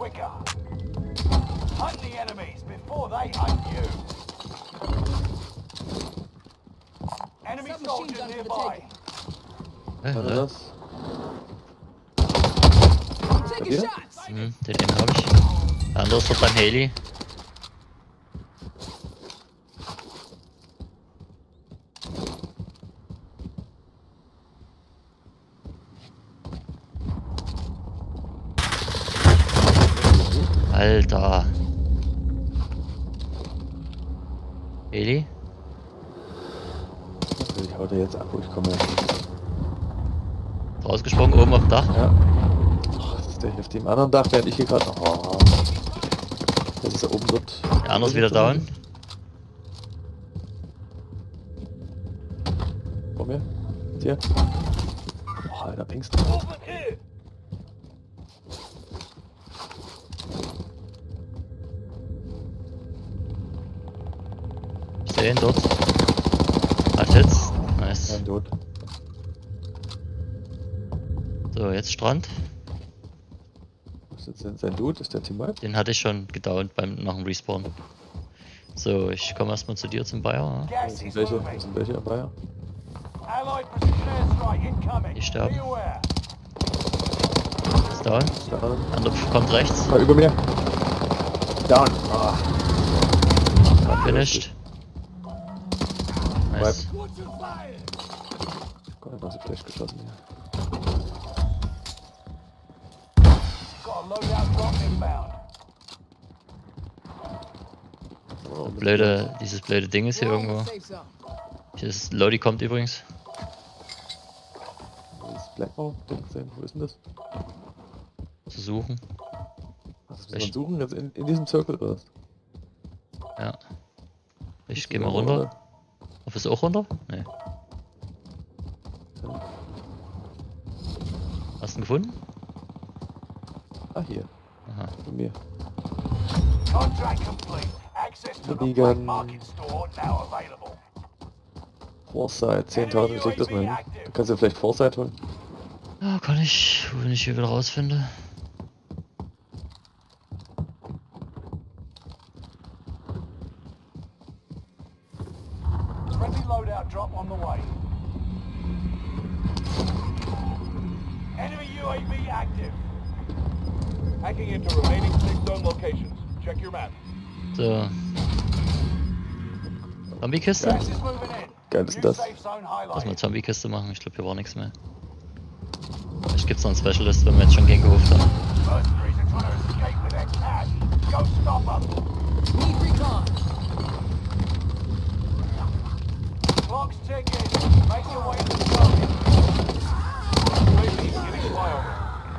quicker. Hunt the enemies before they hunt you. Enemy soldiers nearby. Was ist das? Taking Hier? shots. Den habe ich. Der andere ist dort beim Heli. Alter. Heli? Ich hau dir jetzt ab, wo ich komme. Rausgesprungen, oben auf dem Dach. Ja. Ach, das ist der hier auf dem anderen Dach, während ich hier gerade noch. Oh. Das ist da oben dort. Der andere ist wieder down. Vor mir. Mit dir. Oh, Alter, pinkst du. Movement here. Ich sehe ihn dort. Hat jetzt. Nice. Nein, tot. So, jetzt Strand. Was ist denn sein Dude? Ist der Teamwipe? Den hatte ich schon gedownt nach dem Respawn. So, ich komme erstmal zu dir zum Bayer. Wo Gas sind is welche? Wo moving. sind welche dabei? Allied precision airstrike incoming. Die sterben. Be aware. Ist down. Da. Andere kommt rechts. Ah, über mir. Down. Ah. Finished. Nice. Gott, was ich Flash geschossen hier. Got a loadout drop inbound. Oh, Dieses blöde Ding ist hier irgendwo. Safe zone. Hier ist Lodi kommt übrigens. das Blackmore Ding sehen. Wo ist denn das? Zu suchen. Was muss man suchen? Jetzt in diesem Circle oder was? Ja. Ich gehe mal runter. Auf ist auch runter? Nee. Ja. Hast du ihn gefunden? Ah, hier. Aha. Bei mir. Contract complete. Access to the Liegen. black market store now available. Foresight, 10.000, ich leg das mal hin. Du kannst ja vielleicht Foresight holen. Ja, kann ich, wenn ich hier wieder rausfinde. Friendly loadout drop on the way. Enemy UAV active. Hacking into remaining safe zone locations. Check your map. So. Zombie-Kiste? Gas is moving in. Geil ist New das. safe zone Lass mal highlighted. Zombie-Kiste machen, ich glaube hier war nichts mehr. Vielleicht gibt's noch einen Specialist, wenn wir jetzt schon gegen geholt haben. Mercenaries are trying to escape with their cash. Go stop them. Need recon. Clock's ticking. Make your way to the target. UAV getting flyover.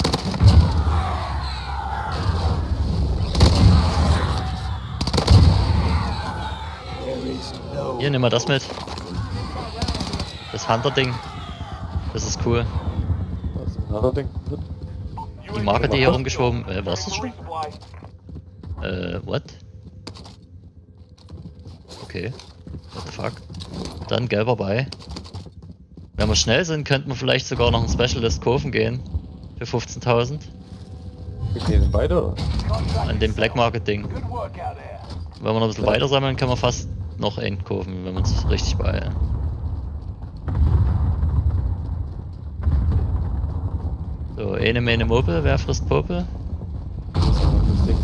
Hier, nimm mal das mit. Das Hunter-Ding. Das ist cool. Was ist ein anderer Ding? Die Marke, die hier rumgeschwoben. Was ist das schon? Resupply. What? Okay. What the fuck? Dann gelber bei. Wenn wir schnell sind, könnten wir vielleicht sogar noch einen Specialist kaufen gehen. Für 15.000. Wir gehen beide oder? An dem Black Market Ding. Good work out there. Wenn wir noch ein bisschen weiter sammeln, können wir fast noch einen kaufen, wenn wir uns richtig beeilen. So, eine Mopel, wer frisst Popel? Das ist ein anderes Ding.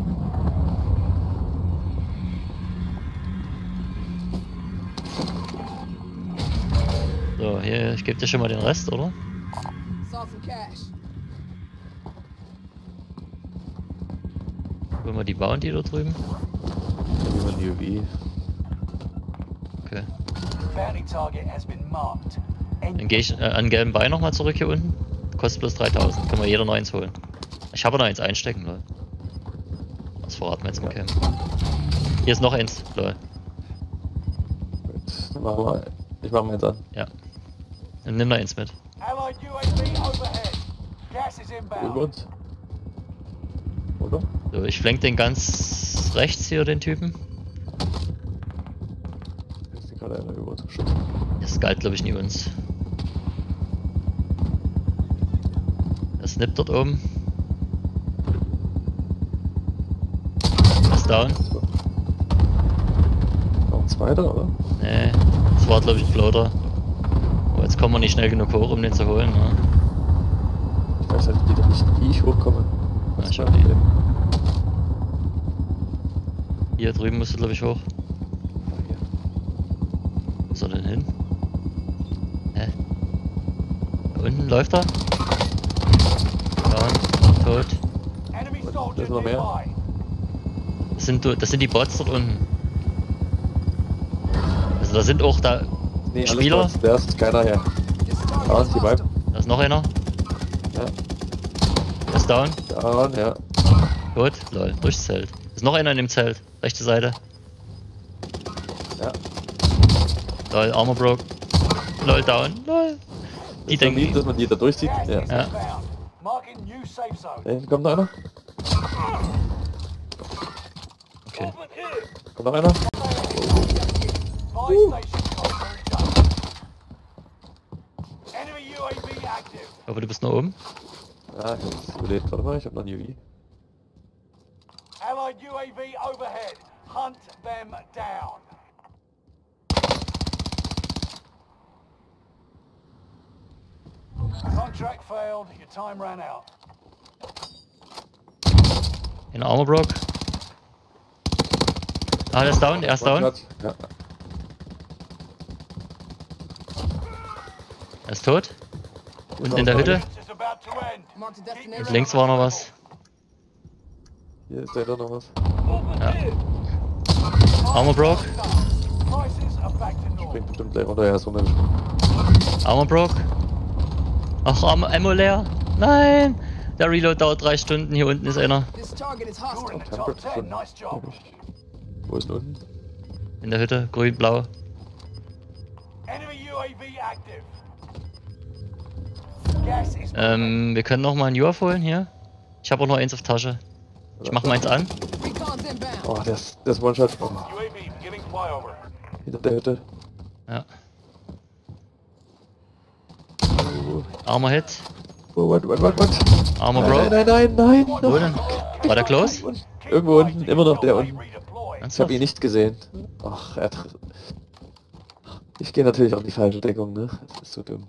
So, hier, ich gebe dir schon mal den Rest, oder? Saw some cash. Gucken wir die Bounty da drüben. Dann nehmen wir die UV. Okay. Bounty target has been marked. Dann gehe ich an gelben Bein nochmal zurück hier unten. Kostet bloß 3.000. Können wir jeder noch eins holen. Ich habe noch eins einstecken, lol. Das verraten wir jetzt im Camp. Hier ist noch eins, lol. Gut, dann machen wir. Ich mach mal eins an. Ja. Dann nimm noch eins mit. Allied UAV overhead. Gas is Über inbound. uns. Oder? So, ich flank den ganz rechts hier, den Typen. Ist gerade einer über uns geschossen. Das galt, glaube ich, nie uns. Der snippt dort oben. down. Noch ein zweiter, oder? Nee, das war glaube ich ein Floater. Aber jetzt kommen wir nicht schnell genug hoch, um den zu holen. Ne? Ich weiß halt nicht, wie ich hochkomme. Ja, ich hab die. Hier drüben musst du glaube ich hoch. Wo ist er denn hin? Hä? Da unten läuft er? Down, tot. Enemy Da soldier ist noch mehr. nearby. Das sind die Bots dort unten. Also da sind auch da Nee, alles Spieler. Bots. Da ist keiner her. This target Down, is die Vibe. hostile. Da ist noch einer. Ja. Der ist down. Down, ja. Gut, lol, durchs Zelt. Ist noch einer in dem Zelt. Rechte Seite. Ja. Lol, Armor broke. Lol, down. Lol. Die Ist man lieb, denken. dass man die da durchzieht. Gas Ja. is Ja. inbound. Marking new safe zone. Hey, kommt noch einer? Okay. Kommt noch einer? Buy station costs are adjusted. Enemy UAV active. Aber du bist noch oben. Ja, ich hab's überlebt. Warte mal, ich hab noch ein UV. Allied UAV overhead. Hunt them down. Contract failed. Your time ran out. In Armor broke. Ah, der ist down, er ist down. One-Shot. Ja. Er ist tot. Und in der Hütte. This is about to end. Marked a Keep destination. Und links war noch was. Hier ist da doch noch was. Ja. Armor broke. Prices are back to normal. Springt bestimmt gleich runter, er ist runtergesprungen. Armor broke. Ach, Ammo leer. Nein! Der Reload dauert 3 Stunden. Hier unten ist einer. This target is You're hostile. in the top 10. Nice job. Wo ist denn unten? In der Hütte. Grün, blau. Enemy UAV active. Gas is Wir können noch mal ein UAV holen hier. Ich habe auch noch eins auf Tasche. Ich mach meins an. Recon's inbound. Oh, der ist One-Shot. Oh, UAV beginning flyover. hinter der Hütte. Ja. Armor Hit. Oh, what? Armor Nein, broke. nein. Wo denn? War der close? Irgendwo unten, immer noch der unten. Redeploy. Ich habe ihn nicht gesehen. Ach, ich gehe natürlich auch in die falsche Deckung, ne? Das ist so dumm.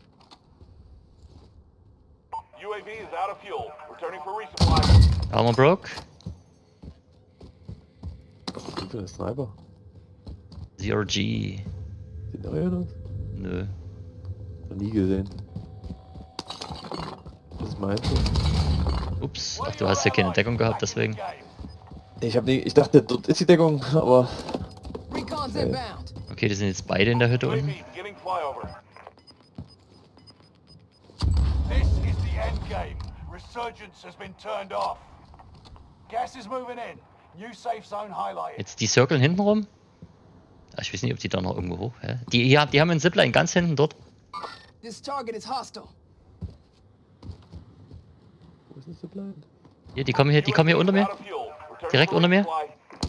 UAV is out of fuel. Returning for resupply. Armor broke. Was ist denn für ein Sniper? ZRG. Sieht neu aus? Nö. Noch nie gesehen. Das ist meins. Ups. Ach, du hast ja keine Deckung gehabt, deswegen. Ich dachte, dort ist die Deckung, aber Recon's inbound. Okay, die sind jetzt beide in der Hütte UAV unten. beginning flyover. This is the end game. Resurgence has been turned off. Gas is moving in. New safe zone highlighted. Jetzt die Circle hinten rum. Ah, ich weiß nicht, ob die da noch irgendwo hoch. Hä? Die haben einen Zipline ganz hinten dort. This target is hostile. wo ist das blind? Hier, die kommen hier unter mir. Out of fuel. Returning Direkt for unter mir. resupply.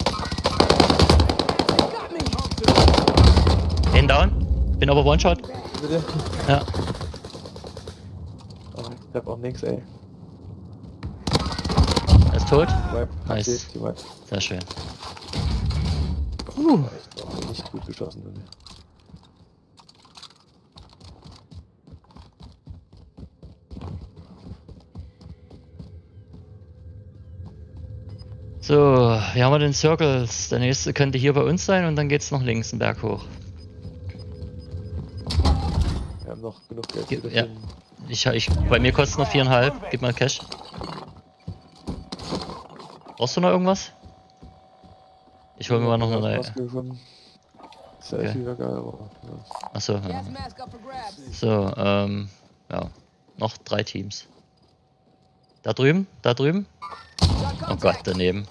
Got me. Den down. Bin aber One-Shot. Bitte? Ja. Oh, ich hab auch nix, ey. Er ist tot. Wipe. Nice. Die Wipe. Sehr schön. Echt auch nicht gut geschossen. Ne? So, hier haben wir den Circles. Der nächste könnte hier bei uns sein und dann geht's noch links einen Berg hoch. Wir haben noch genug Geld. Ge- für ja. den- Bei mir kostet noch 4,5. Gib mal Cash. Brauchst du noch irgendwas? Ich hol mir mal noch eine neue. Maske gefunden. Selfie Okay. wäre geil, aber. Ja. Achso, Gas ja. mask up for grabs. So, ja. Noch 3 Teams. Da drüben, da drüben. Got Oh Gott, contact. daneben.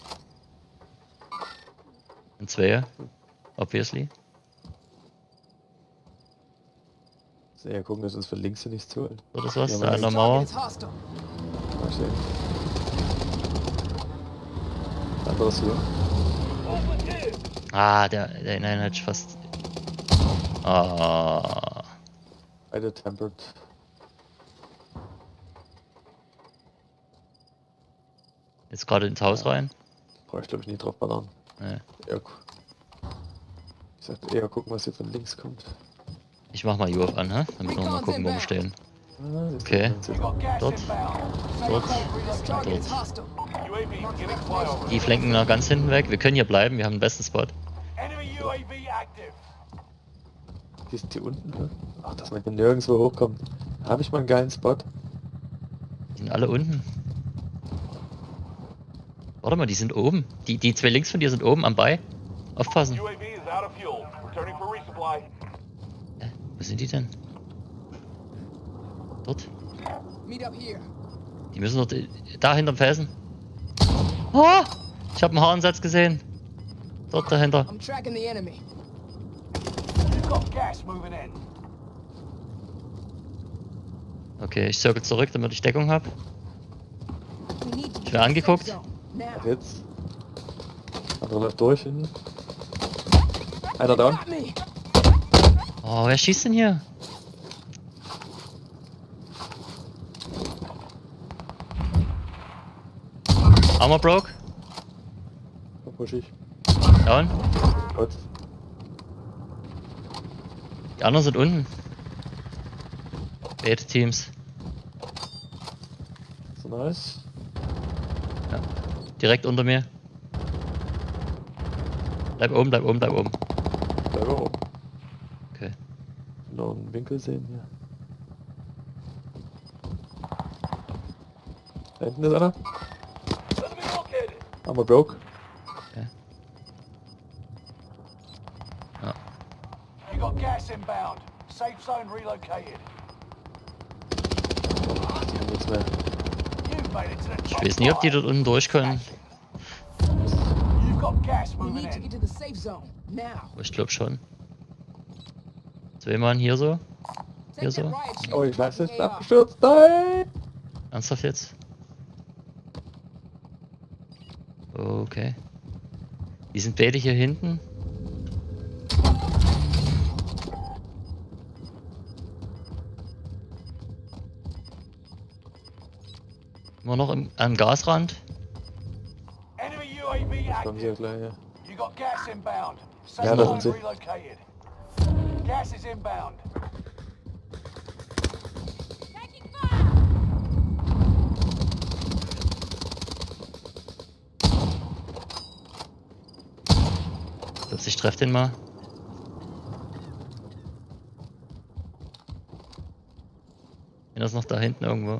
Und 2, obviously. Sehr gucken, dass uns von links hier nichts holen. So, das was? Ja, Da an Mann. der This Mauer. target is hostile. Mal sehen. Anderes hier. Ah, der Nein hat fast. Ah. Beide tempered. Jetzt gerade ins Haus rein. Brauche ich glaube ich nie drauf ballern. Nee. Ja, ich sagte eher gucken, was hier von links kommt. Ich mach mal UF an, hä? Damit wir mal gucken, wo wir stehen. Ah, das Okay. ist You got gas Dort. inbound. Dort. This target is hostile. UAV giving flyover. Die flanken nach ganz hinten weg. Wir können hier bleiben, wir haben den besten Spot. Enemy UAV active. Die sind hier unten, ne? Ach, dass man hier nirgendwo hochkommt. Habe ich mal einen geilen Spot? Die sind alle unten. Warte mal, die sind oben. Die zwei links von dir sind oben am Bei. Aufpassen. UAV is out of fuel. Returning for resupply. Wo sind die denn? Dort. Meet up here. Die müssen dort da hinterm Felsen. Oh! Ich habe einen Haarensatz gesehen. Dort dahinter. I'm tracking the enemy. You've got gas moving in. Okay, ich circle zurück, damit ich Deckung habe. We need to Ich werde angeguckt. zone. Ach, Now. jetzt. Andere läuft durch hinten. Einer down. Got me. Oh, wer schießt denn hier? Armor broke. Da push ich. Down. Gott. Die anderen sind unten. Beide Teams. So nice. Ja. Direkt unter mir. Bleib oben, bleib oben, bleib oben. Bleib mal oben. Okay. Noch einen Winkel sehen hier. Da hinten ist einer. Enemy located. Armor broke. Okay. Ja. You got gas inbound. Safe zone relocated. Die haben nichts mehr. You've made it to the Ich top weiß nicht, ob die dort unten durch können. You've got gas We moving need to get in. to the safe zone. Now. Aber ich glaube schon. Zwei Mann hier so. Take Hier that so. riot shield. Oh, ich weiß, es ist AR. abgestürzt. Nein! Ernsthaft jetzt? Okay. Die sind beide hier hinten. Immer noch am Gasrand. Enemy UAV Kommen sie ja active. gleich her. You got gas inbound. Ja, Safe da zone sind sie. relocated. Gas is inbound. Ich glaube, ich treffe den mal. Einer ist noch da hinten irgendwo.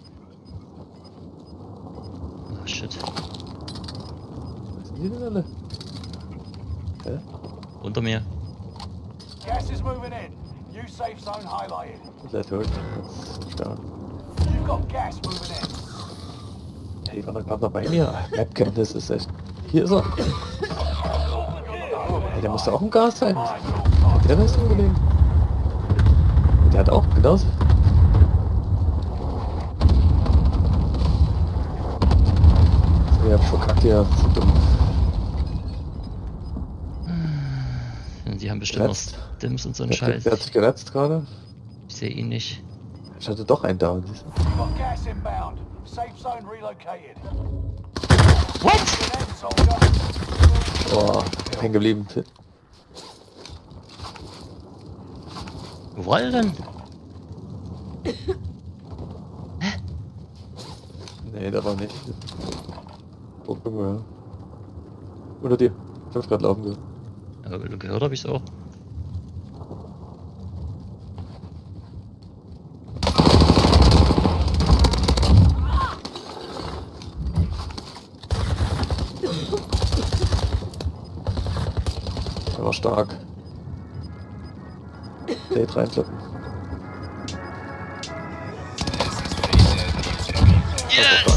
Oh shit. Was sind die denn alle? Hä? Unter mir. Gas is moving in. New safe zone highlighted. Ist er tot? Jetzt ist down. You've got gas moving in. Ja, die waren doch gerade noch bei mir. Map-Kenntnis ist echt... Hier ist er. Hey, der musste auch im Gas sein. Der ist unbedingt. Der hat auch genauso. So, ich hab verkackt hier. So dumm. Die haben bestimmt noch Geretzt. Dims und so einen Der Scheiß. hat sich geretzt gerade. Ich sehe ihn nicht. Ich hatte doch einen down. siehst du? You've got gas inbound. Safe zone relocated. What? Moving in, soldier. Boah, hängen geblieben. Wo war er denn? Nee, der war nicht. Oh, irgendwo, ja. Unter dir. Ich hab's gerade laufen gehört. Aber gehört habe ich es auch. Der war stark. Date reinflippen. Yes!